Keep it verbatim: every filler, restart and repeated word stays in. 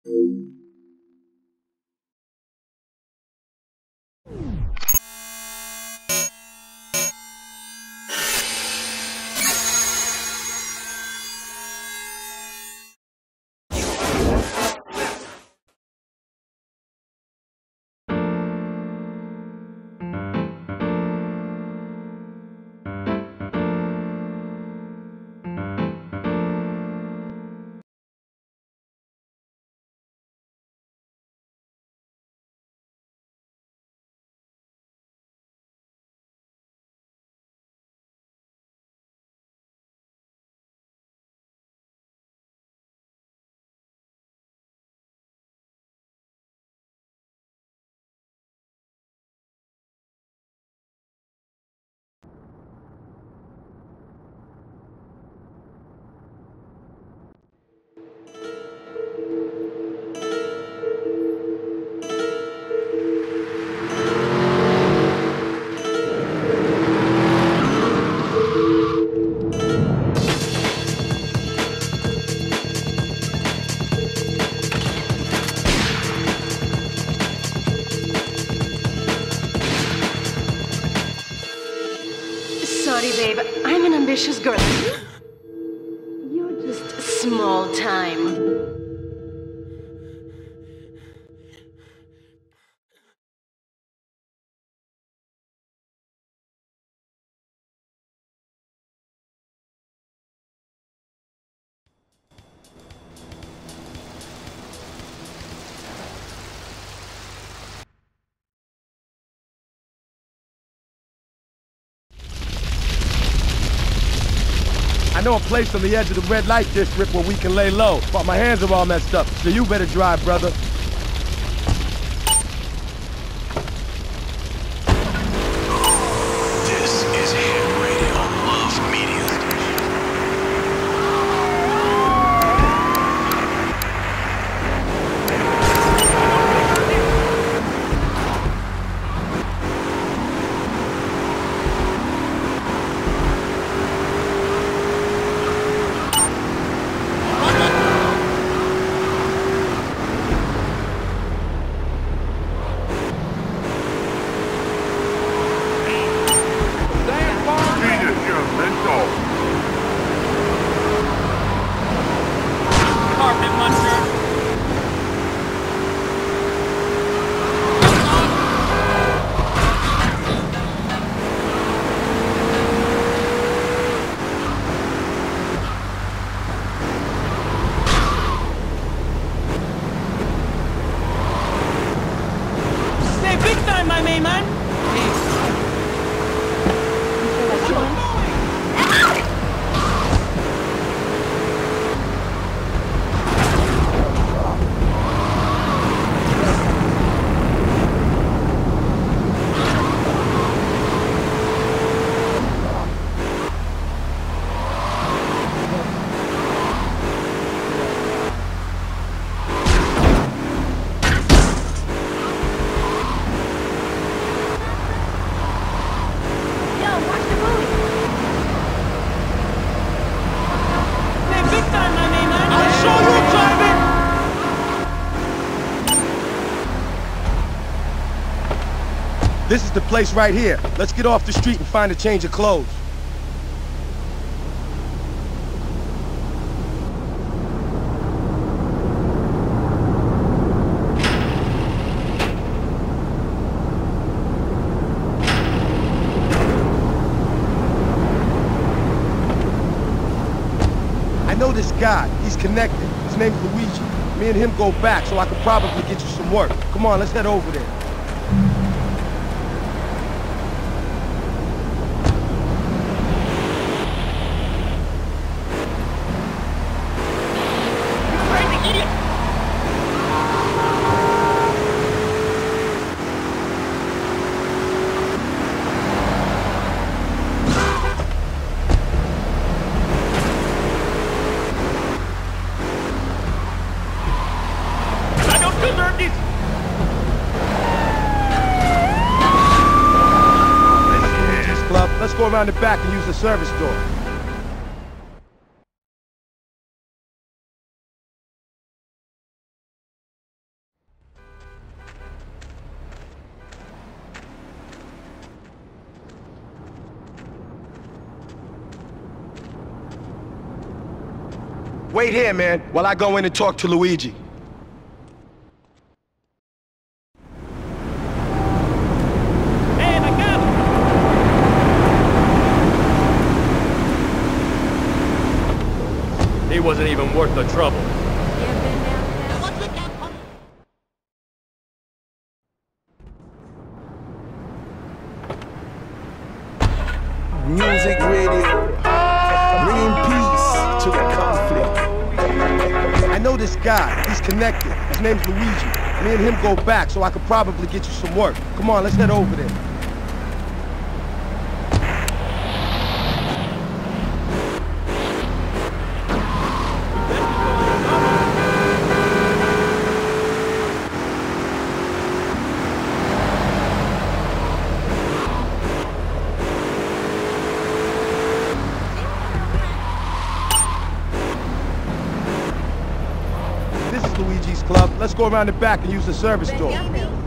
Sorry, babe. I'm an ambitious girl. You're just small time. I know a place on the edge of the red light district where we can lay low, but my hands are all messed up, so you better drive, brother. This is Hit Radio Love Media. My main man. This is the place right here. Let's get off the street and find a change of clothes. I know this guy. He's connected. His name's Luigi. Me and him go back, so I could probably get you some work. Come on, let's head over there. Let's go around the back and use the service door. Wait here, man, while I go in and talk to Luigi. Hey, my God! He wasn't even worth the trouble. Music radio, bringing peace to the conflict. I know this guy. He's connected. His name's Luigi. Me and him go back, so I could probably get you some work. Come on, let's head over there. This is Luigi's club. Let's go around the back and use the service door.